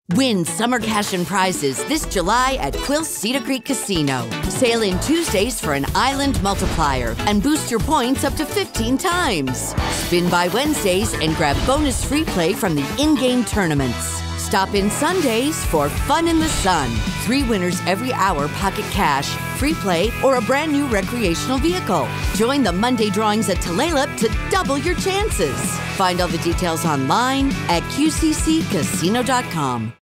Win summer cash and prizes this July at Quil Ceda Casino. Sail in Tuesdays for an island multiplier and boost your points up to 15 times. Spin by Wednesdays and grab bonus free play from the in-game tournaments. Stop in Sundays for fun in the sun. 3 winners every hour, pocket cash, free play, or a brand new recreational vehicle. Join the Monday drawings at Tulalip to double your chances. Find all the details online at qcccasino.com.